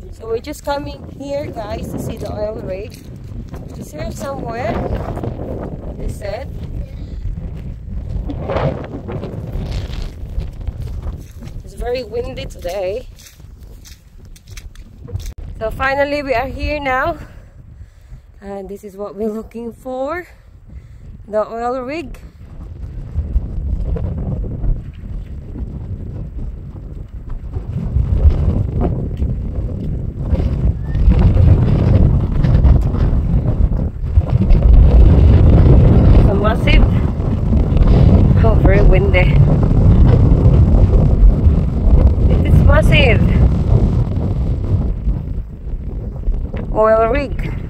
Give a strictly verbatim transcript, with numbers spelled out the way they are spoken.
So we're just coming here, guys, to see the oil rig. Is here somewhere? They said. It's very windy today. So finally we are here now. And this is what we're looking for. The oil rig. So massive. Oh, very windy. It is massive. Oil rig.